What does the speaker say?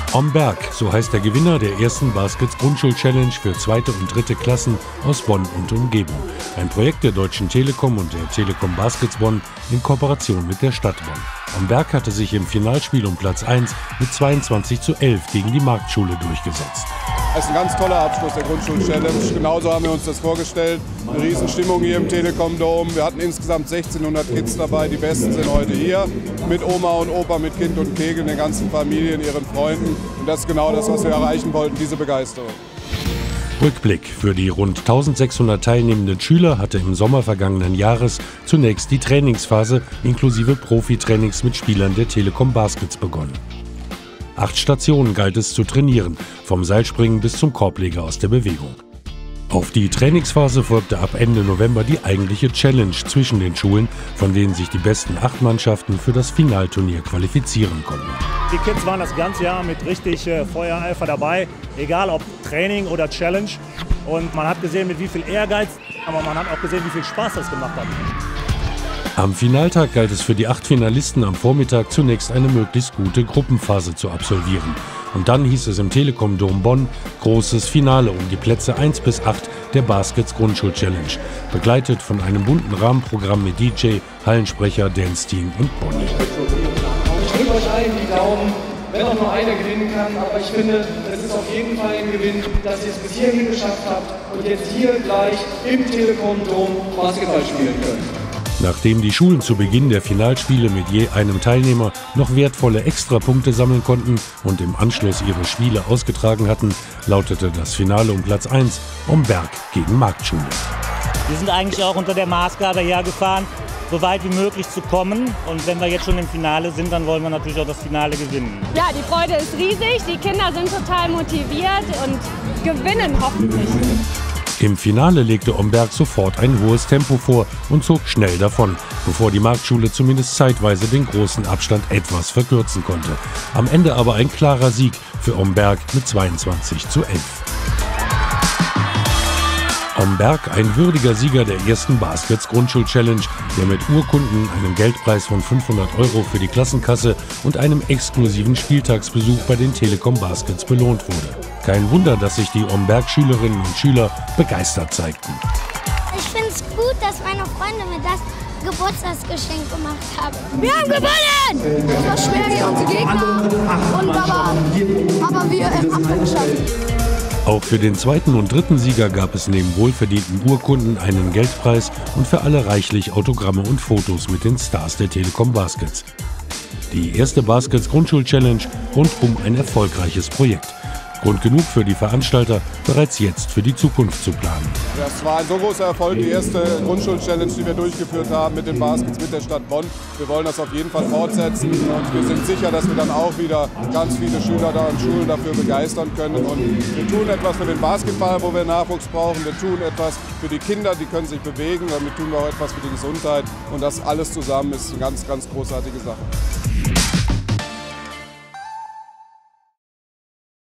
Omberg, so heißt der Gewinner der ersten Baskets Grundschul-Challenge für 2. und 3. Klassen aus Bonn und Umgebung. Ein Projekt der Deutschen Telekom und der Telekom Baskets Bonn in Kooperation mit der Stadt Bonn. Omberg hatte sich im Finalspiel um Platz 1 mit 22:11 gegen die Marktschule durchgesetzt. Das ist ein ganz toller Abschluss der Grundschul-Challenge. Genauso haben wir uns das vorgestellt. Eine Riesenstimmung hier im Telekom-Dom. Wir hatten insgesamt 1600 Kids dabei. Die Besten sind heute hier. Mit Oma und Opa, mit Kind und Kegel, den ganzen Familien, ihren Freunden. Und das ist genau das, was wir erreichen wollten, diese Begeisterung. Rückblick: Für die rund 1600 teilnehmenden Schüler hatte im Sommer vergangenen Jahres zunächst die Trainingsphase inklusive Profitrainings mit Spielern der Telekom Baskets begonnen. 8 Stationen galt es zu trainieren, vom Seilspringen bis zum Korbleger aus der Bewegung. Auf die Trainingsphase folgte ab Ende November die eigentliche Challenge zwischen den Schulen, von denen sich die besten 8 Mannschaften für das Finalturnier qualifizieren konnten. Die Kids waren das ganze Jahr mit richtig Feuereifer dabei, egal ob Training oder Challenge. Und man hat gesehen, mit wie viel Ehrgeiz, aber man hat auch gesehen, wie viel Spaß das gemacht hat. Am Finaltag galt es für die 8 Finalisten am Vormittag zunächst eine möglichst gute Gruppenphase zu absolvieren. Und dann hieß es im Telekom-Dom Bonn großes Finale um die Plätze 1 bis 8 der Baskets Grundschul-Challenge, begleitet von einem bunten Rahmenprogramm mit DJ, Hallensprecher, Dance-Team und Bonnie. Ich drücke euch allen die Daumen, wenn auch nur einer gewinnen kann, aber ich finde, es ist auf jeden Fall ein Gewinn, dass ihr es bis hierhin geschafft habt und jetzt hier gleich im Telekom-Dom Basketball spielen könnt. Nachdem die Schulen zu Beginn der Finalspiele mit je einem Teilnehmer noch wertvolle Extrapunkte sammeln konnten und im Anschluss ihre Spiele ausgetragen hatten, lautete das Finale um Platz 1 Omberg gegen Marktschule. Wir sind eigentlich auch unter der Maßgabe hergefahren, so weit wie möglich zu kommen. Und wenn wir jetzt schon im Finale sind, dann wollen wir natürlich auch das Finale gewinnen. Ja, die Freude ist riesig, die Kinder sind total motiviert und gewinnen hoffentlich. Im Finale legte Omberg sofort ein hohes Tempo vor und zog schnell davon, bevor die Marktschule zumindest zeitweise den großen Abstand etwas verkürzen konnte. Am Ende aber ein klarer Sieg für Omberg mit 22:11. Omberg, ein würdiger Sieger der ersten Baskets Grundschul-Challenge, der mit Urkunden, einem Geldpreis von 500 € für die Klassenkasse und einem exklusiven Spieltagsbesuch bei den Telekom Baskets belohnt wurde. Kein Wunder, dass sich die Omberg-Schülerinnen und Schüler begeistert zeigten. Ich finde es gut, dass meine Freunde mir das Geburtstagsgeschenk gemacht haben. Wir haben gewonnen! Es war schwer gegen unsere Gegner, aber wir haben es geschafft. Auch für den 2. und 3. Sieger gab es neben wohlverdienten Urkunden einen Geldpreis und für alle reichlich Autogramme und Fotos mit den Stars der Telekom Baskets. Die erste Baskets Grundschul-Challenge rundum ein erfolgreiches Projekt. Grund genug für die Veranstalter, bereits jetzt für die Zukunft zu planen. Das war ein so großer Erfolg, die erste Grundschul-Challenge, die wir durchgeführt haben mit den Baskets, mit der Stadt Bonn. Wir wollen das auf jeden Fall fortsetzen und wir sind sicher, dass wir dann auch wieder ganz viele Schüler da und Schulen dafür begeistern können. Und wir tun etwas für den Basketball, wo wir Nachwuchs brauchen. Wir tun etwas für die Kinder, die können sich bewegen. Damit tun wir auch etwas für die Gesundheit. Und das alles zusammen ist eine ganz, ganz großartige Sache.